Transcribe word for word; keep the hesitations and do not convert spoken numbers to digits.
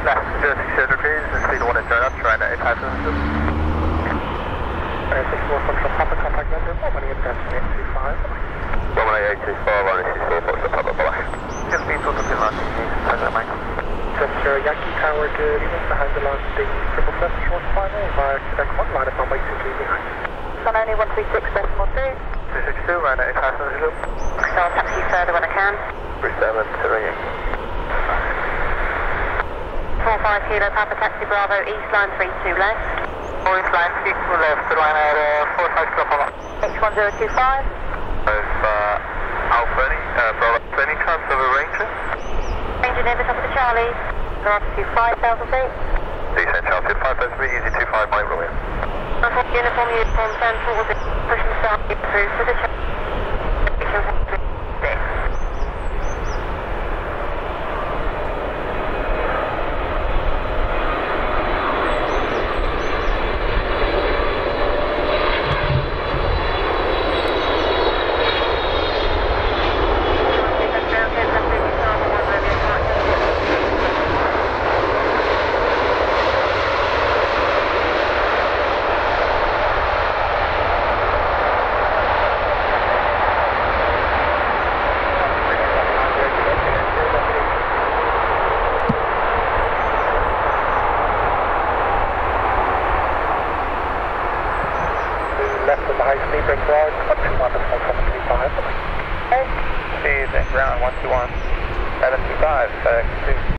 Left zero six zero degrees, speed one and join up, trying to eight passengers. six four Foxtrot Papa, contact number one one eight eight two five. one one eight eight two five, one six four Foxtrot Papa, bye. Just speed two to two nine, please, Mike. Chester Yankee Tower, good evening, behind the landing, triple seven short final, via Fedex one, line up runway two three behind. Sun only one three six decimal two. two six two, right at eight passengers loop. So I'll taxi further when I can. three seven to ringing. four five Kilo Papa Taxi Bravo, east line three two left. Or east line three two left, to line at uh, four five Kilo Papa. H one zero two five. Both uh, Alpha any, uh, Bravo any chance of a ranger? Ranger near the top of the Charlie. We're up to five thousand feet. Descent Charlie, five oh three, easy two five, Mike William. Uniform, uniform, stand forward, push and start, get through to the Charlie. Left of the high speed brake rod, one two one, seven two five. Okay. Speed, ground, one two one, seven two five, FedEx two.